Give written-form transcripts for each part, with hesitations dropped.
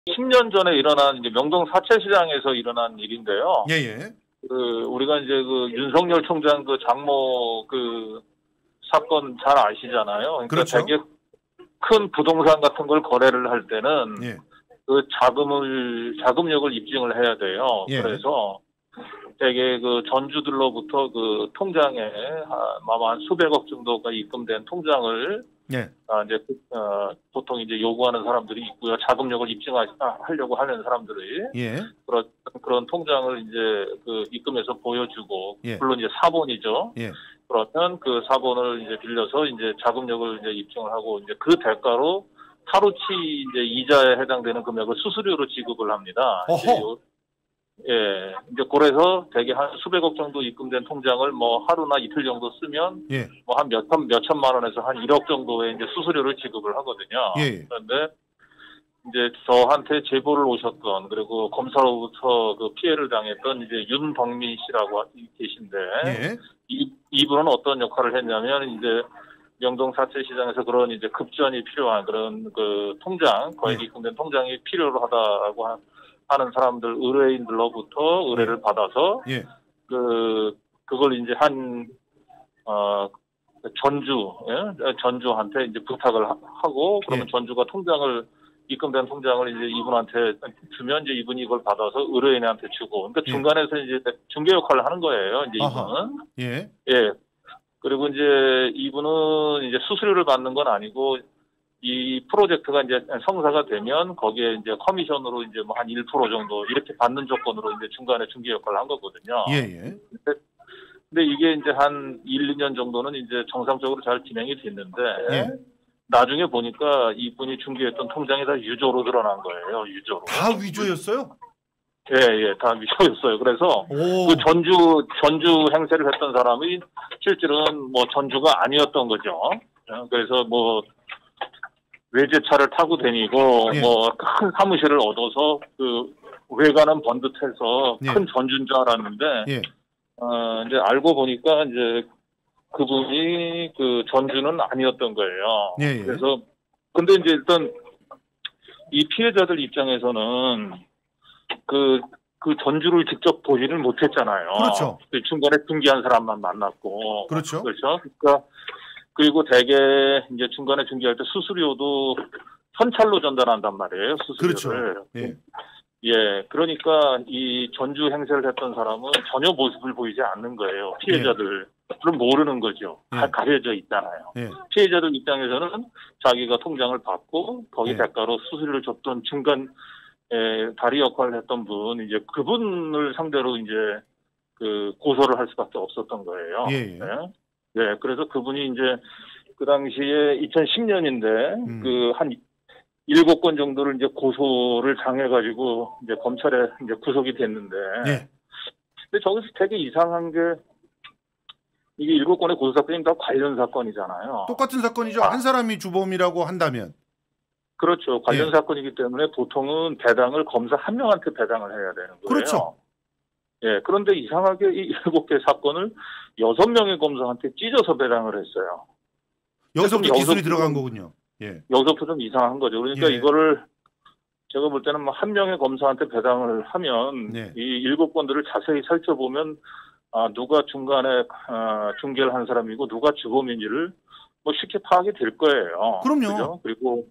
10년 전에 일어난 이제 명동 사채시장에서 일어난 일인데요. 예, 예. 우리가 이제 윤석열 총장 장모 사건 잘 아시잖아요. 그러니까 그렇죠. 되게 큰 부동산 같은 걸 거래를 할 때는 예. 자금력을 입증을 해야 돼요. 예. 그래서 되게 전주들로부터 통장에 아마 한 수백억 정도가 입금된 통장을 예. 이제 보통 이제 요구하는 사람들이 있고요. 자금력을 입증하려고 하는 사람들이 예. 그런 통장을 이제 입금해서 보여주고, 예. 물론 이제 사본이죠. 예. 그러면 그 사본을 이제 빌려서 이제 자금력을 이제 입증을 하고, 이제 그 대가로 하루치 이제 이자에 해당되는 금액을 수수료로 지급을 합니다. 어허. 예, 이제 그래서 대개 한 수백억 정도 입금된 통장을 뭐 하루나 이틀 정도 쓰면 예. 뭐 한 몇천만 원에서 한 1억 정도의 이제 수수료를 지급을 하거든요. 예. 그런데 이제 저한테 제보를 오셨던, 그리고 검사로부터 피해를 당했던 이제 윤덕민 씨라고 계신데, 예. 이분은 어떤 역할을 했냐면, 이제 명동 사채시장에서 그런 이제 급전이 필요한 그런 통장, 거액 입금된 통장이 필요로 하다라고 하는 사람들, 의뢰인들로부터 의뢰를 예. 받아서, 예. 그걸 이제 전주한테 이제 부탁을 하고, 그러면 예. 전주가 입금된 통장을 이제 이분한테 주면 이제 이분이 이걸 받아서 의뢰인한테 주고, 그러니까 예. 중간에서 이제 중개 역할을 하는 거예요. 이제 이분은. 예. 예. 그리고 이제 이분은 이제 수수료를 받는 건 아니고, 이 프로젝트가 이제 성사가 되면 거기에 이제 커미션으로 이제 뭐 한 1% 정도 이렇게 받는 조건으로 이제 중간에 중개 역할을 한 거거든요. 예. 예. 근데 이게 이제 한 1, 2년 정도는 이제 정상적으로 잘 진행이 됐는데, 예. 나중에 보니까 이분이 중개했던 통장이 다 유조로 드러난 거예요. 유조로. 다 위조였어요? 예, 다 위조였어요. 그래서 오. 전주 행세를 했던 사람이 실제로는 뭐 전주가 아니었던 거죠. 그래서 뭐 외제차를 타고 다니고, 예. 뭐 큰 사무실을 얻어서 외관은 번듯해서 예. 큰 전주인 줄 알았는데, 예. 이제 알고 보니까 이제 그분이 전주는 아니었던 거예요. 예. 예. 그래서 근데 이제 일단 이 피해자들 입장에서는 그 전주를 직접 보지를 못했잖아요. 그렇죠. 중간에 중개한 사람만 만났고. 그렇죠. 그렇죠. 그러니까 그리고 대개 이제 중간에 중개할 때 수수료도 현찰로 전달한단 말이에요. 수수료를. 그렇죠. 예. 예, 그러니까 이 전주 행세를 했던 사람은 전혀 모습을 보이지 않는 거예요. 피해자들은 모르는 거죠. 예. 가려져 있잖아요. 예. 피해자들 입장에서는 자기가 통장을 받고 거기 예. 대가로 수수료를 줬던 중간 다리 역할을 했던 분, 이제 그분을 상대로 이제 고소를 할 수밖에 없었던 거예요. 예. 네, 그래서 그분이 이제 그 당시에 2010년인데 한 7건 정도를 이제 고소를 당해가지고 이제 검찰에 이제 구속이 됐는데, 예. 근데 저기서 되게 이상한 게 이게 7건의 고소 사건이 다 관련 사건이잖아요. 똑같은 사건이죠. 한 사람이 주범이라고 한다면. 그렇죠. 관련 예. 사건이기 때문에 보통은 배당을 검사 한 명한테 배당을 해야 되는 거예요. 그렇죠. 예, 그런데 이상하게 이 7개 사건을 6명의 검사한테 찢어서 배당을 했어요. 여기서부터 기술이 들어간 거군요. 예. 여기서부터 좀 이상한 거죠. 그러니까 예. 이거를 제가 볼 때는 뭐 한 명의 검사한테 배당을 하면 네. 이 7건들을 자세히 살펴보면 누가 중간에 중개를 한 사람이고 누가 주범인지를 뭐 쉽게 파악이 될 거예요. 그럼요. 그죠? 그리고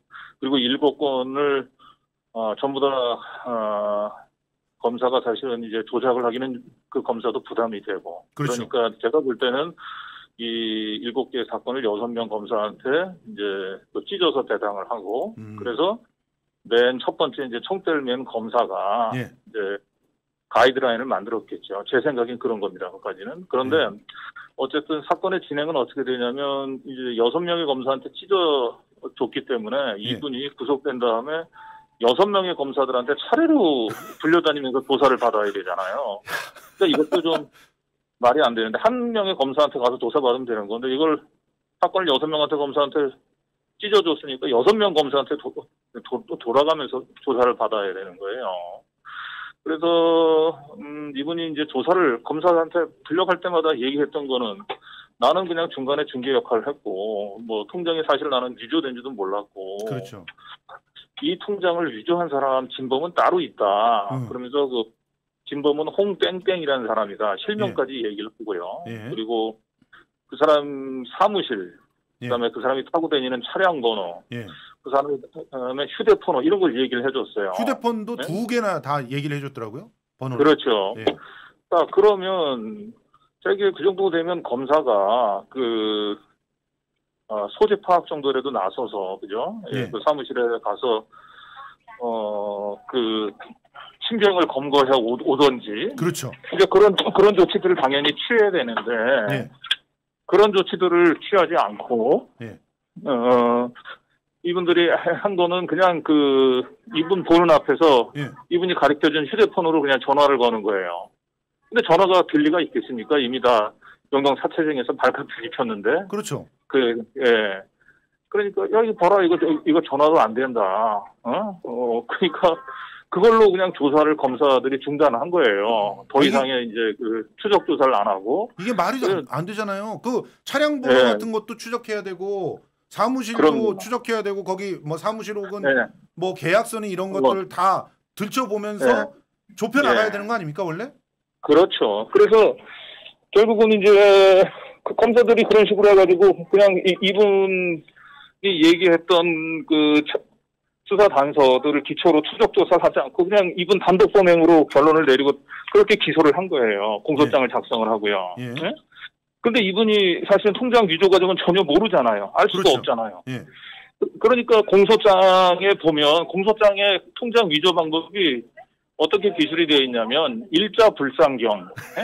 7건을 전부 다 검사가 사실은 이제 조작을 하기는 그 검사도 부담이 되고. 그렇죠. 그러니까 제가 볼 때는 이 7개 사건을 6명 검사한테 이제 찢어서 배당을 하고, 그래서 맨 첫 번째 이제 총대를 맨 검사가 예. 이제 가이드라인을 만들었겠죠. 제 생각엔 그런 겁니다. 그까지는. 그런데 어쨌든 사건의 진행은 어떻게 되냐면 이제 6명의 검사한테 찢어줬기 때문에 이분이 구속된 다음에 6명의 검사들한테 차례로 불려다니면서 조사를 받아야 되잖아요. 그러니까 이것도 좀 말이 안 되는데, 한 명의 검사한테 가서 조사받으면 되는 건데, 이걸 사건을 6명한테 검사한테 찢어줬으니까 6명 검사한테 돌아가면서 조사를 받아야 되는 거예요. 그래서 이분이 이제 조사를 검사한테 불려갈 때마다 얘기했던 거는, 나는 그냥 중간에 중개 역할을 했고, 뭐 통장이 사실 나는 유조된지도 몰랐고, 그렇죠. 이 통장을 위조한 사람 진범은 따로 있다. 그러면서 그 진범은 홍땡땡이라는 사람이다. 실명까지 얘기를 하고요. 그리고 그 사람 사무실, 그다음에 그 사람이 타고 다니는 차량 번호, 그 사람의 휴대폰호 이런 걸 얘기를 해줬어요. 휴대폰도 두 개나 다 얘기를 해줬더라고요. 번호를. 그렇죠. 자, 그러면 저게 그 정도 되면 검사가 그 소재 파악 정도라도 나서서 그죠? 그 사무실에 가서 그 신병을 검거해 오던지. 그렇죠. 이제 그런 조치들을 당연히 취해야 되는데 그런 조치들을 취하지 않고 이분들이 한 거는 그냥 그 이분 보는 앞에서 이분이 가르쳐준 휴대폰으로 그냥 전화를 거는 거예요. 근데 전화가 될 리가 있겠습니까? 이미 다 영동 사채정에서 발칵 뒤집혔는데. 그렇죠. 그러니까 야 이거 봐라 이거 전화도 안 된다. 그러니까 그걸로 그냥 조사를 검사들이 중단한 거예요. 더 이상의 이제 그 추적 조사를 안 하고. 이게 말이 안 되잖아요. 그 차량 번호 같은 것도 추적해야 되고 사무실도 추적해야 되고 거기 뭐 사무실 혹은 뭐 계약서니 이런 것들을 다 들춰보면서 좁혀 나가야 되는 거 아닙니까 원래? 그렇죠. 그래서 결국은 이제 그 검사들이 그런 식으로 해가지고 그냥 이분이 얘기했던 그 수사 단서들을 기초로 추적 조사를 하지 않고 그냥 이분 단독 범행으로 결론을 내리고 그렇게 기소를 한 거예요. 공소장을 작성을 하고요. 근데 이분이 사실은 통장 위조 과정은 전혀 모르잖아요. 알 수가 없잖아요. 그러니까 공소장에 보면 공소장에 통장 위조 방법이 어떻게 기술이 되어 있냐면 일자 불상경,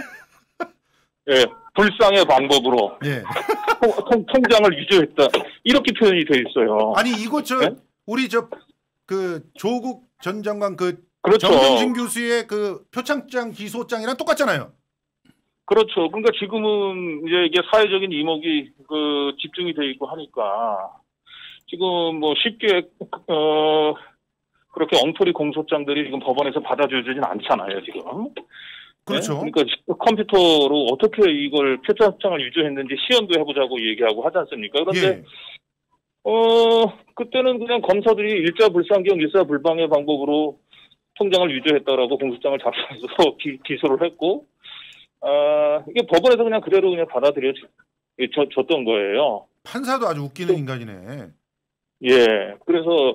불상의 방법으로 통장을 위조했다 이렇게 표현이 되어 있어요. 아니 이거 우리 그 조국 전 장관 그 그렇죠. 정경심 교수의 그 표창장 기소장이랑 똑같잖아요. 그렇죠. 그러니까 지금은 이제 이게 사회적인 이목이 그 집중이 돼 있고 하니까 지금 뭐 쉽게 그렇게 엉터리 공소장들이 지금 법원에서 받아주지는 않잖아요, 지금. 그렇죠. 그러니까 컴퓨터로 어떻게 이걸 표창장을 위조했는지 시연도 해보자고 얘기하고 하지 않습니까? 그런데 그때는 그냥 검사들이 일자불상경, 일사불방의 방법으로 통장을 위조했다라고 공소장을 작성해서 기소를 했고, 이게 법원에서 그냥 그대로 그냥 받아들여졌던 거예요. 판사도 아주 웃기는 인간이네. 그래서,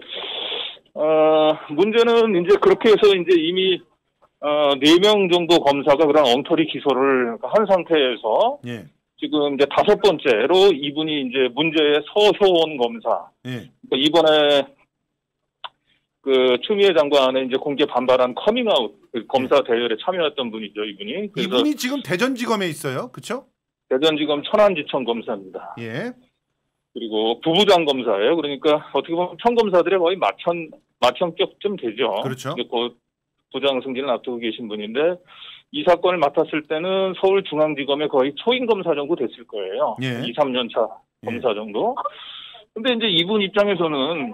문제는 이제 그렇게 해서 이제 이미, 4명 정도 검사가 그런 엉터리 기소를 한 상태에서, 지금 이제 5번째로 이분이 이제 문제의 서효원 검사. 그러니까 이번에 그 추미애 장관의 이제 공개 반발한 커밍아웃 검사 대열에 참여했던 분이죠, 이분이. 그래서 이분이 지금 대전지검에 있어요, 그렇죠? 대전지검 천안지청 검사입니다. 그리고 부부장 검사예요. 그러니까 어떻게 보면 평검사들의 거의 마천격쯤 되죠. 그렇죠. 곧 부장 승진을 앞두고 계신 분인데 이 사건을 맡았을 때는 서울중앙지검의 거의 초임 검사 정도 됐을 거예요. 2, 3년 차 검사 정도. 근데 이제 이분 입장에서는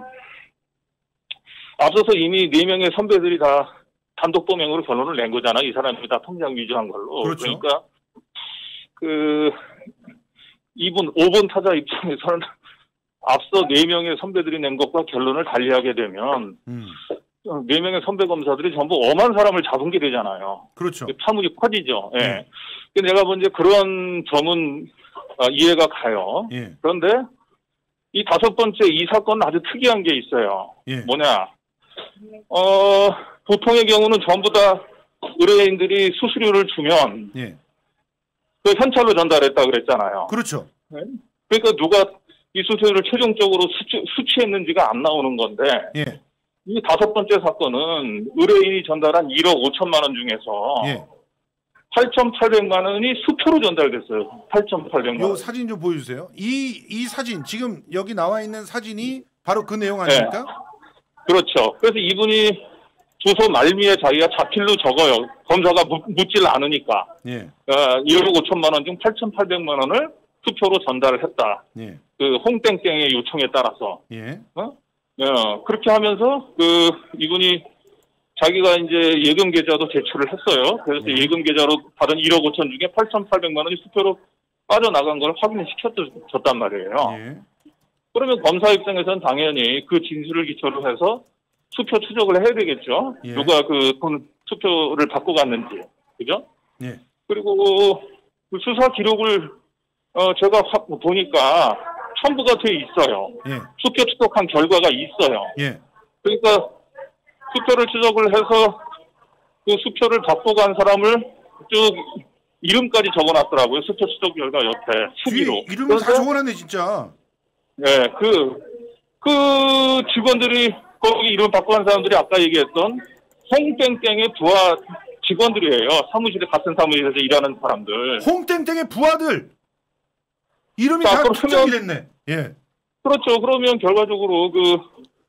앞서서 이미 4명의 선배들이 다 단독 범행으로 결론을 낸 거잖아. 이 사람이 다 통장 위조한 걸로. 그렇죠. 그러니까 이분 5번 타자 입장에서는 앞서 4명의 선배들이 낸 것과 결론을 달리하게 되면 4명의 선배 검사들이 전부 엄한 사람을 잡은 게 되잖아요. 그렇죠. 파문이 커지죠. 근데 내가 본 이제 그런 점은 이해가 가요. 그런데 이 5번째 이 사건은 아주 특이한 게 있어요. 뭐냐? 보통의 경우는 전부 다 의뢰인들이 수수료를 주면 그 현찰로 전달했다 그랬잖아요. 그렇죠. 그러니까 누가 이 수수료를 최종적으로 수취했는지가 안 나오는 건데 이 5번째 사건은 의뢰인이 전달한 1억 5천만 원 중에서 8,800만 원이 수표로 전달됐어요. 8,800만 원. 이 사진 좀 보여주세요. 이 사진 지금 여기 나와 있는 사진이 바로 그 내용 아닙니까? 그렇죠. 그래서 이분이 주소 말미에 자기가 자필로 적어요. 검사가 묻질 않으니까. 1억 5천만 원 중 8,800만 원을 수표로 전달을 했다. 그 홍땡땡의 요청에 따라서. 그렇게 하면서 이분이 자기가 이제 예금 계좌도 제출을 했어요. 그래서 예금 계좌로 받은 1억 5천 중에 8,800만 원이 수표로 빠져나간 걸 확인시켰단 말이에요. 그러면 검사 입장에서는 당연히 그 진술을 기초로 해서 수표 추적을 해야 되겠죠. 예. 누가 그 수표를 받고 갔는지, 그죠? 예. 그리고 그 수사 기록을 제가 보니까 첨부가 돼 있어요. 예. 수표 추적한 결과가 있어요. 예. 그러니까 수표를 추적을 해서 그 수표를 받고 간 사람을 쭉 이름까지 적어놨더라고요. 수표 추적 결과 옆에 수기로. 이름을 다 적어놨네 진짜. 네, 그 직원들이 거기 이름 받고 간 사람들이 아까 얘기했던 홍땡땡의 부하 직원들이에요. 같은 사무실에서 일하는 사람들. 홍땡땡의 부하들 이름이 다 추적이 됐네. 예. 그렇죠. 그러면 결과적으로 그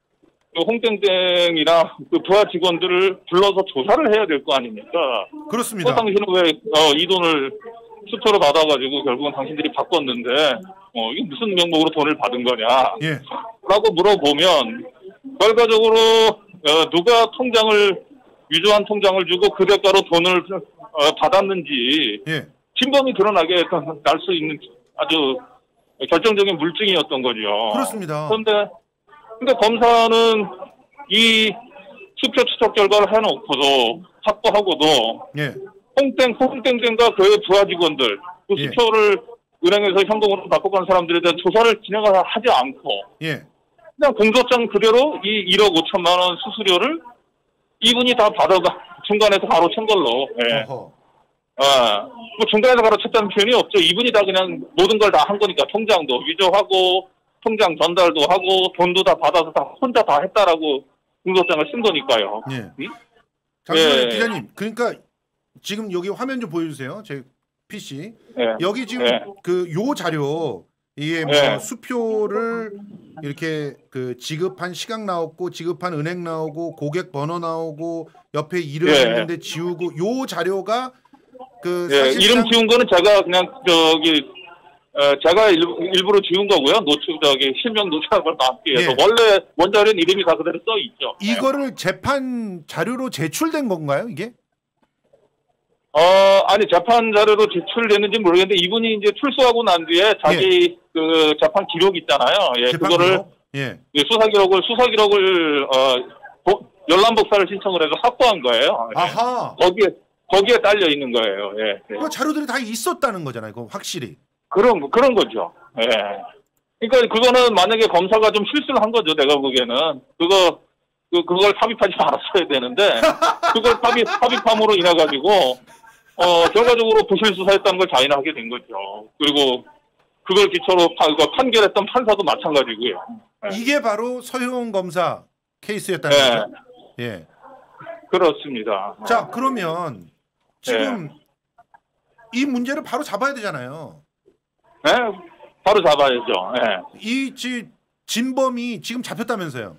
홍땡땡이나 그 부하 직원들을 불러서 조사를 해야 될 거 아닙니까? 그렇습니다. 당신은 왜 이 돈을 수표로 받아가지고 결국은 당신들이 바꿨는데 이게 무슨 명목으로 돈을 받은 거냐? 예. 라고 물어보면 결과적으로 누가 유조한 통장을 주고 그 대가로 돈을 받았는지 예. 진범이 드러나게 날 수 있는 아주 결정적인 물증이었던 거죠. 그렇습니다. 근데 검사는 이 수표 추적 결과를 해놓고도 확보하고도 예. 홍땡땡과 그의 부하 직원들 그 예. 수표를 은행에서 현금으로 받고 간 사람들에 대한 조사를 진행하지 않고 예. 그냥 공소장 그대로 이 1억 5천만 원 수수료를 이분이 다 받아가 중간에서 바로 친 걸로. 예. 뭐 중간에서 바로 쳤다는 표현이 없죠. 이분이 다 그냥 모든 걸 다 한 거니까 통장도 위조하고 통장 전달도 하고 돈도 다 받아서 다 혼자 다 했다라고 공소장을 쓴 거니까요. 예. 응? 잠시만요, 예. 기자님. 그러니까 지금 여기 화면 좀 보여주세요. 제 PC. 예. 여기 지금 예. 그 요 자료 이게 뭐 예. 수표를 이렇게 그 지급한 시각 나오고 지급한 은행 나오고 고객 번호 나오고 옆에 이름 예. 있는데 지우고 요 자료가 그 예. 사실상 이름 지운 거는 제가 그냥 제가 일부러 지운 거고요. 실명 노출한 걸 막기 위해서. 예. 원래 원자료는 이름이 다 그대로 써 있죠. 이거를 재판 자료로 제출된 건가요, 이게? 아니 재판 자료로 제출됐는지 모르겠는데 이분이 이제 출소하고 난 뒤에 자기 그 재판 기록 있잖아요. 예, 재판 그거를 기록? 예. 수사 기록을 열람 복사를 신청을 해서 확보한 거예요. 예. 아하. 거기에 딸려 있는 거예요. 예. 예. 그 자료들이 다 있었다는 거잖아요. 그건 확실히. 그런 거죠. 예. 그러니까 그거는 만약에 검사가 좀 실수를 한 거죠. 내가 보기에는 그걸 삽입하지 말았어야 되는데 그걸 삽입함으로 인해 가지고 결과적으로 부실 수사했다는 걸 자인하게 된 거죠. 그리고 그걸 기초로 판결했던 판사도 마찬가지고요. 예. 이게 바로 서효원 검사 케이스였다는 거죠. 예. 그렇습니다. 자, 그러면 지금 이 문제를 바로 잡아야 되잖아요. 네, 바로 잡아야죠. 네. 이 진범이 지금 잡혔다면서요?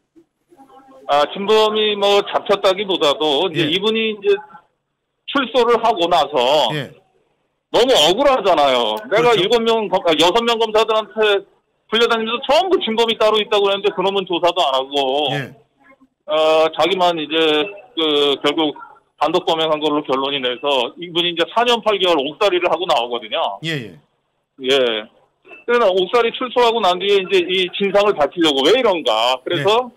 진범이 뭐 잡혔다기보다도 이제 이분이 이제 출소를 하고 나서 너무 억울하잖아요. 내가 그렇죠. 6명 검사들한테 불려다니면서 전부 진범이 따로 있다고 했는데 그놈은 조사도 안 하고 자기만 이제 결국 단독 범행한 걸로 결론이 내서 이분이 이제 4년 8개월 옥살이를 하고 나오거든요. 예. 그래서 옥살이 출소하고 난 뒤에 이제 이 진상을 밝히려고 왜 이런가. 그래서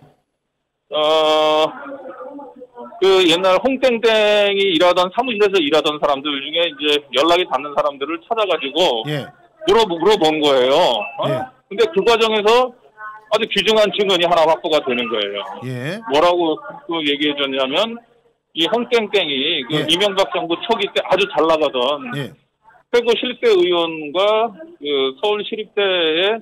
그 옛날 홍땡땡이 일하던 사무실에서 일하던 사람들 중에 이제 연락이 닿는 사람들을 찾아가지고 물어본 거예요. 근데 그 과정에서 아주 귀중한 증언이 하나 확보가 되는 거예요. 뭐라고 얘기해 줬냐면 이 홍땡땡이 이명박 정부 초기 때 아주 잘 나가던 최고 실세 의원과 그 서울시립대의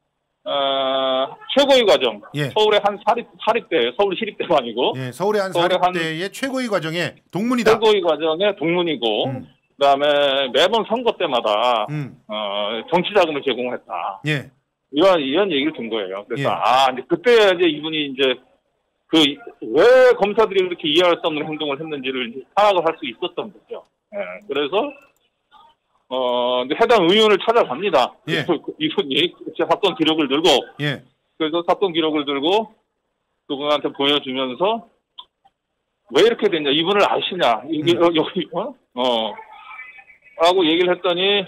최고위 과정, 서울의 한 사립대, 서울시립대가 아니고 서울의 한 사립대의 최고위 과정의 동문이다. 최고위 과정의 동문이고 그다음에 매번 선거 때마다 정치 자금을 제공했다. 이런 얘기를 든 거예요. 그래서 이제 그때 이제 이분이 이제 왜 검사들이 이렇게 이해할 수 없는 행동을 했는지를 파악을 할 수 있었던 거죠. 그래서 해당 의원을 찾아갑니다. 이분이 사건 기록을 들고 그래서 사건 기록을 들고 그분한테 보여주면서 왜 이렇게 됐냐, 이분을 아시냐, 라고 얘기를 했더니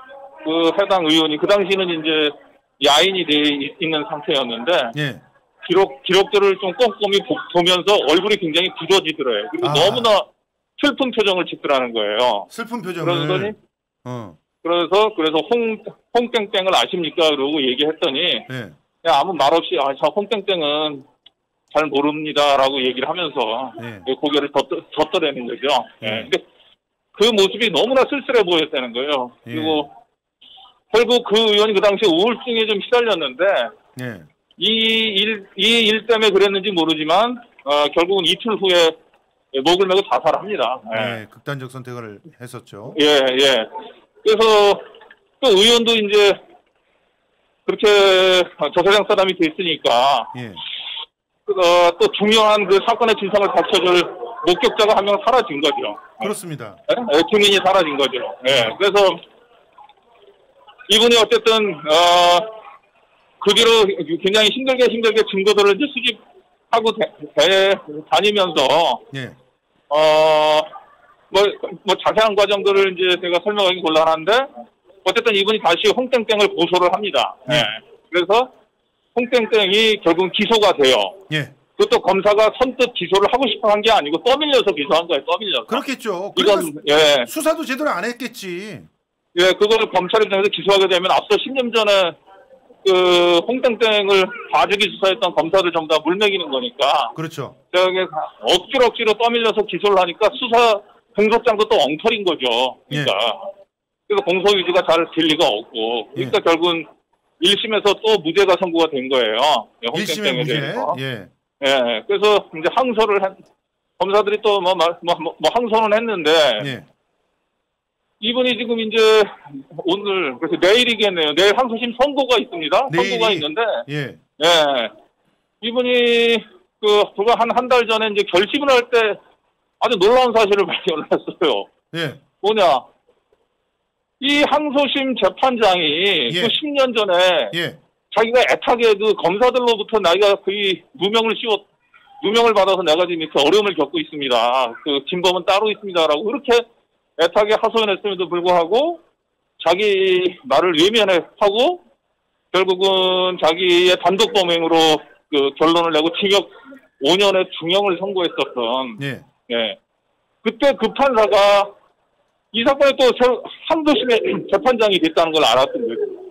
그 해당 의원이 그 당시는 이제 야인이 돼 있는 상태였는데 기록들을 좀 꼼꼼히 보면서 얼굴이 굉장히 굳어지더래요. 그리고 너무나 슬픈 표정을 짓더라는 거예요. 슬픈 표정을. 그러더니, 그래서 홍땡땡을 아십니까? 그러고 얘기했더니, 네. 그냥 아무 말 없이, 저 홍땡땡은 잘 모릅니다라고 얘기를 하면서, 네. 고개를 젓더라는 거죠. 네. 근데 그 모습이 너무나 쓸쓸해 보였다는 거예요. 네. 그리고 결국 그 의원이 그 당시에 우울증에 좀 시달렸는데, 네. 이 일 때문에 그랬는지 모르지만, 결국은 이틀 후에 목을 메고 자살합니다. 네, 극단적 선택을 했었죠. 예. 그래서 또 의원도 이제 그렇게 저세상 사람이 됐으니까, 예. 또 중요한 그 사건의 진상을 밝혀줄 목격자가 한 명 사라진 거죠. 그렇습니다. 증인이 사라진 거죠. 그래서 이분이 어쨌든 그 뒤로 굉장히 힘들게 증거들을 이제 수집하고 다니면서 예. 뭐 자세한 과정들을 이제 제가 설명하기 곤란한데 어쨌든 이분이 다시 홍땡땡을 고소를 합니다. 그래서 홍땡땡이 결국 기소가 돼요. 예. 그것도 검사가 선뜻 기소를 하고 싶어 한 게 아니고 떠밀려서 기소한 거예요. 떠밀려서. 그렇겠죠. 이건 수사도 제대로 안 했겠지. 예, 그거를 검찰 입장에서 기소하게 되면 앞서 10년 전에 그 홍땡땡을 봐주기 수사했던 검사들 전부 다 물먹이는 거니까. 그렇죠. 저기 억지로 떠밀려서 기소를 하니까 수사 공소장도 또 엉터리인 거죠. 그러니까. 그래서 공소 유지가 잘 될 리가 없고. 그러니까 결국은 1심에서 또 무죄가 선고가 된 거예요. 홍땡땡에 대해서. 예, 그래서 이제 항소를 검사들이 또 항소는 했는데. 이분이 지금 이제 오늘 그래서 내일이겠네요. 내일 항소심 선고가 있습니다. 선고가 있는데, 이분이 불과 한 달 전에 이제 결심을 할 때 아주 놀라운 사실을 발견을 했어요. 뭐냐? 이 항소심 재판장이 그 10년 전에 자기가 애타게 그 검사들로부터 나이가 거의 누명을 받아서 내가 지금 이렇게 어려움을 겪고 있습니다. 그 진범은 따로 있습니다라고 그렇게 애타게 하소연했음에도 불구하고 자기 말을 외면하고 결국은 자기의 단독 범행으로 그 결론을 내고 징역 5년의 중형을 선고했었던 그때 그 판사가 이 사건에 또 항소심의 재판장이 됐다는 걸 알았던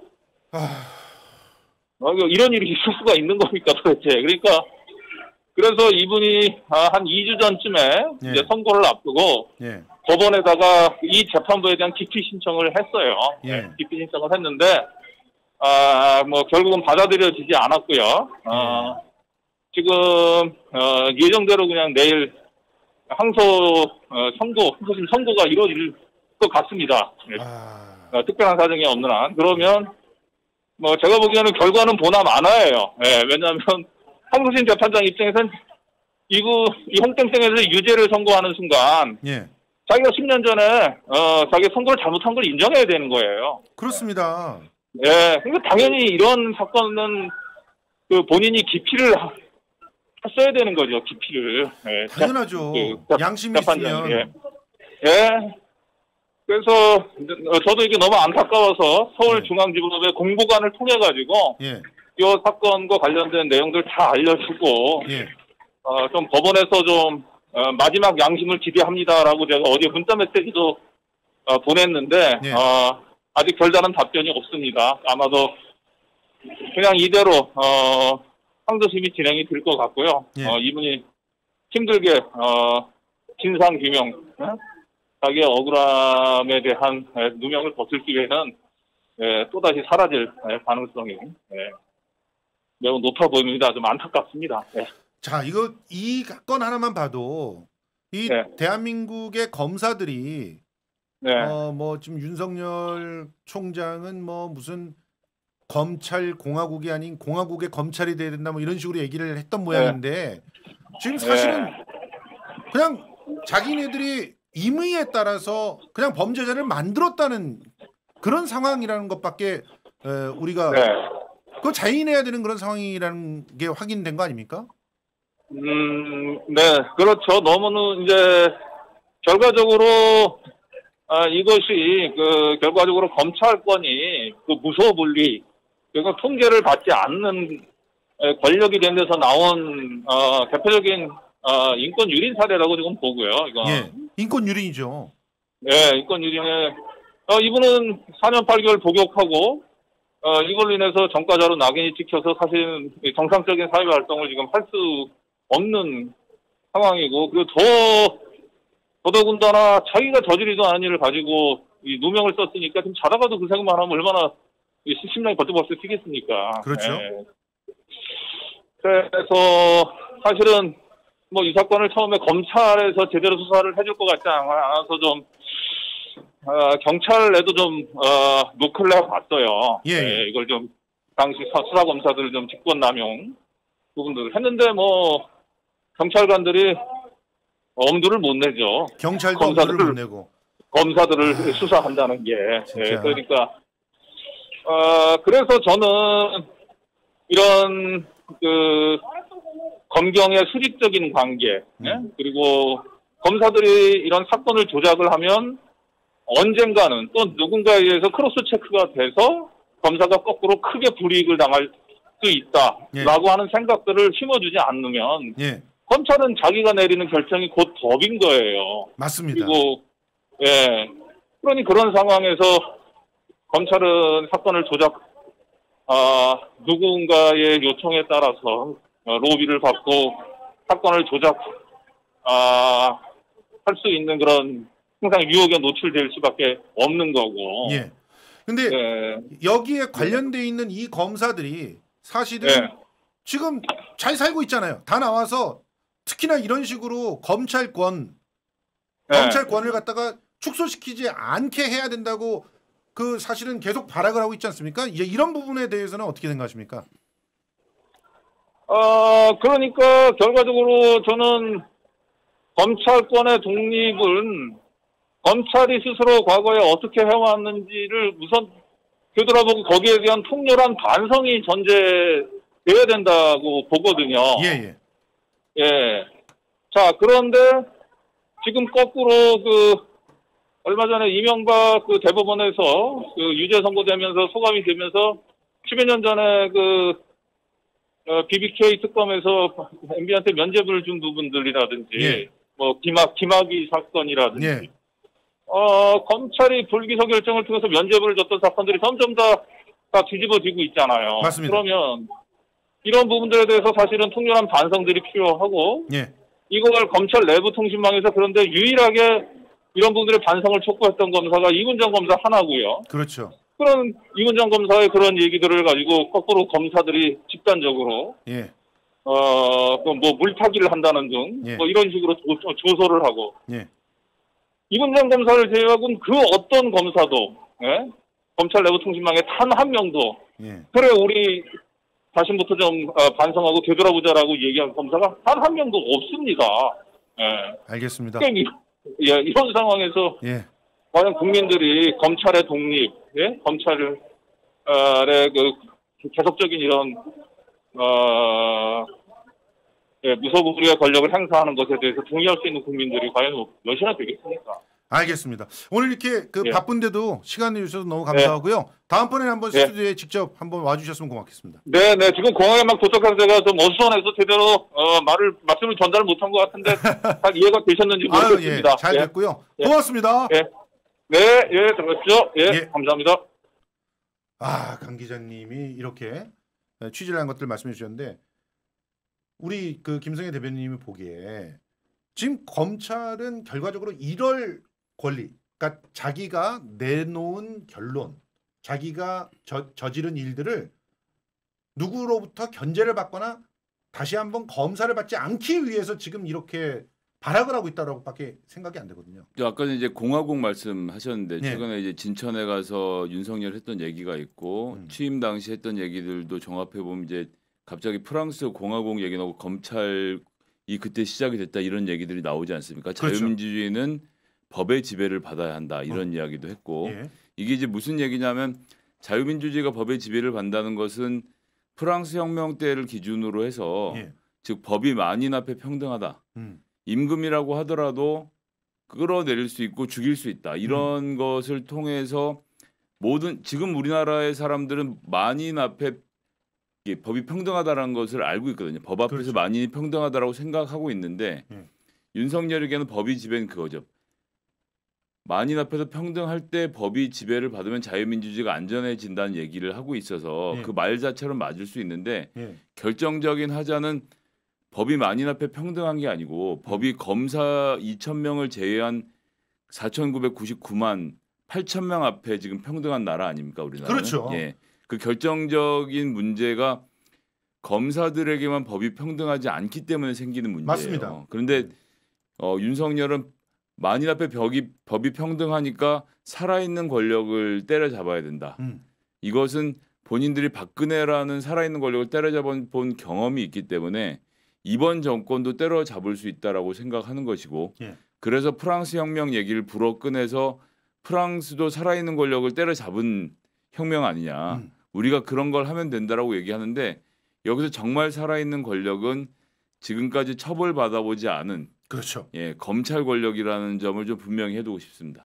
거죠. 이런 일이 있을 수가 있는 겁니까 도대체. 그러니까 그래서 이분이 한 2주 전쯤에 이제 선고를 앞두고 법원에다가 이 재판부에 대한 기피 신청을 했어요. 기피 신청을 했는데 뭐 결국은 받아들여지지 않았고요. 지금 예정대로 그냥 내일 항소심 선고가 이루어질 것 같습니다. 특별한 사정이 없는 한. 그러면 뭐 제가 보기에는 결과는 보나 마나예요. 왜냐하면 항소심 재판장 입장에서는 이 홍땡땡에서 유죄를 선고하는 순간 자기가 10년 전에 자기 선고를 잘못한 걸 인정해야 되는 거예요. 그렇습니다. 그러니까 당연히 이런 사건은 그 본인이 기피를 했어야 되는 거죠. 기피를. 당연하죠. 양심이 있으면. 그래서 저도 이게 너무 안타까워서 서울중앙지법의 공보관을 통해 가지고 이 사건과 관련된 내용들 다 알려주고 좀 법원에서 좀 마지막 양심을 기대합니다라고 제가 어제 문자 메시지도 보냈는데 아직 별다른 답변이 없습니다. 아마도 그냥 이대로 항소심이 진행이 될 것 같고요. 이분이 힘들게 진상 규명, 자기의 억울함에 대한 누명을 벗을 기회는 또다시 사라질 가능성이 매우 높아 보입니다. 좀 안타깝습니다. 자, 이 건 하나만 봐도 이 대한민국의 검사들이 뭐 지금 윤석열 총장은 뭐 무슨 검찰 공화국이 아닌 공화국의 검찰이 돼야 된다 뭐 이런 식으로 얘기를 했던 모양인데 지금 사실은 그냥 자기네들이 임의에 따라서 그냥 범죄자를 만들었다는 그런 상황이라는 것밖에 우리가 그거 자인해야 되는 그런 상황이라는 게 확인된 거 아닙니까? 그렇죠. 너무는 이제 결과적으로 이것이 결과적으로 검찰권이 무소불위 그러니까 통제를 받지 않는 권력이 된 데서 나온 대표적인 인권 유린 사례라고 지금 보고요. 이거. 예, 인권 유린이죠. 네, 인권 유린에 이분은 4년 8개월 복역하고 이걸로 인해서 전과자로 낙인이 찍혀서 사실 정상적인 사회 활동을 지금 할 수 없는 상황이고, 그리고 더더군다나 자기가 저지르지도 않은 일을 가지고 이 누명을 썼으니까 지금 자다가도 그 생각만 하면 얼마나 심장이 벌떡벌떡 뛰겠습니까. 그렇죠. 네. 그래서 사실은 뭐 이 사건을 처음에 검찰에서 제대로 수사를 해줄 것 같지 않아서 좀 경찰에도 좀 노크를 해봤어요. 예. 네, 이걸 좀 당시 수사 검사들 좀 직권남용 부분들을 했는데 뭐 경찰관들이 엄두를 못 내죠. 경찰도 엄두를 못 내고 검사들을 수사한다는 게. 네, 그러니까 그래서 저는 이런 검경의 수직적인 관계, 그리고 검사들이 이런 사건을 조작을 하면 언젠가는 또 누군가에 의해서 크로스 체크가 돼서 검사가 거꾸로 크게 불이익을 당할 수 있다라고 하는 생각들을 심어주지 않으면 검찰은 자기가 내리는 결정이 곧 법인 거예요. 맞습니다. 그리고 그러니 그런 상황에서 검찰은 사건을 조작 누군가의 요청에 따라서 로비를 받고 사건을 조작할 수 있는 그런 항상 유혹에 노출될 수밖에 없는 거고. 예. 근데 여기에 관련돼 있는 이 검사들이 사실은 지금 잘 살고 있잖아요. 다 나와서 특히나 이런 식으로 검찰권을 갖다가 축소시키지 않게 해야 된다고 사실은 계속 발악을 하고 있지 않습니까? 이런 부분에 대해서는 어떻게 생각하십니까? 그러니까 결과적으로 저는 검찰권의 독립은 검찰이 스스로 과거에 어떻게 해왔는지를 우선 되돌아보고 거기에 대한 통렬한 반성이 전제되어야 된다고 보거든요. 자, 그런데 지금 거꾸로 얼마 전에 이명박 대법원에서 유죄 선고되면서 소감이 되면서 10여 년 전에 BBK 특검에서 MB한테 면죄부를 준 부분들이라든지 뭐 김학의 사건이라든지 검찰이 불기소 결정을 통해서 면죄부를 줬던 사건들이 점점 다 뒤집어지고 있잖아요. 맞습니다. 그러면 이런 부분들에 대해서 사실은 통렬한 반성들이 필요하고 이걸 검찰 내부 통신망에서 그런데 유일하게 이런 부분들의 반성을 촉구했던 검사가 이군정 검사 하나고요. 그렇죠. 그런 이군정 검사의 그런 얘기들을 가지고 거꾸로 검사들이 집단적으로 뭐 물타기를 한다는 등 뭐 이런 식으로 조소를 하고 이군정 검사를 제외하고는 그 어떤 검사도 검찰 내부 통신망에 단 한 명도 그래 우리 다시부터 좀 반성하고 되돌아보자라고 얘기한 검사가 단 한 명도 없습니다. 알겠습니다. 그러니까 이런 상황에서 과연 국민들이 검찰의 독립, 검찰의 계속적인 이런 무소불위의 권력을 행사하는 것에 대해서 동의할 수 있는 국민들이 과연 몇이나 되겠습니까? 알겠습니다. 오늘 이렇게 바쁜데도 시간 내주셔서 너무 감사하고요. 다음번에는 한번 스튜디오에 직접 한번 와주셨으면 고맙겠습니다. 네. 지금 공항에 막 도착한 제가 좀 어수선해서 제대로 말씀을 전달 못한 것 같은데 잘 이해가 되셨는지 모르겠습니다. 잘 됐고요. 고맙습니다. 들어가십시오. 감사합니다. 강 기자님이 이렇게 취재를 한 것들 말씀해 주셨는데 우리 김성애 대변인님이 보기에 지금 검찰은 결과적으로 이럴 권리, 그러니까 자기가 내놓은 결론, 자기가 저지른 일들을 누구로부터 견제를 받거나 다시 한번 검사를 받지 않기 위해서 지금 이렇게 발악을 하고 있다라고밖에 생각이 안 되거든요. 아까 이제 공화국 말씀하셨는데 최근에 이제 진천에 가서 윤석열 했던 얘기가 있고 취임 당시 했던 얘기들도 종합해 보면 이제 갑자기 프랑스 공화국 얘기 나오고 검찰이 그때 시작이 됐다 이런 얘기들이 나오지 않습니까? 그렇죠. 자유민주주의는 법의 지배를 받아야 한다 이런 이야기도 했고 이게 이제 무슨 얘기냐면 자유민주주의가 법의 지배를 받는다는 것은 프랑스 혁명 때를 기준으로 해서 즉 법이 만인 앞에 평등하다. 임금이라고 하더라도 끌어내릴 수 있고 죽일 수 있다. 이런 것을 통해서 지금 우리나라의 사람들은 만인 앞에 이게 법이 평등하다라는 것을 알고 있거든요. 법 앞에서 그렇죠. 만인이 평등하다라고 생각하고 있는데 윤석열에게는 법이 지배는 그거죠. 만인 앞에서 평등할 때 법이 지배를 받으면 자유민주주의가 안전해진다는 얘기를 하고 있어서 그 말 자체로 맞을 수 있는데 결정적인 하자는 법이 만인 앞에 평등한 게 아니고 법이 검사 2,000명을 제외한 4,999만 8,000명 앞에 지금 평등한 나라 아닙니까 우리나라는? 그렇죠. 예, 그 결정적인 문제가 검사들에게만 법이 평등하지 않기 때문에 생기는 문제예요. 맞습니다. 그런데 윤석열은 만인 앞에 법이 평등하니까 살아있는 권력을 때려잡아야 된다. 이것은 본인들이 박근혜라는 살아있는 권력을 때려잡은 경험이 있기 때문에 이번 정권도 때려잡을 수 있다라고 생각하는 것이고 그래서 프랑스 혁명 얘기를 불어 꺼내서 프랑스도 살아있는 권력을 때려잡은 혁명 아니냐. 우리가 그런 걸 하면 된다라고 얘기하는데 여기서 정말 살아있는 권력은 지금까지 처벌받아보지 않은 그렇죠. 검찰 권력이라는 점을 좀 분명히 해두고 싶습니다.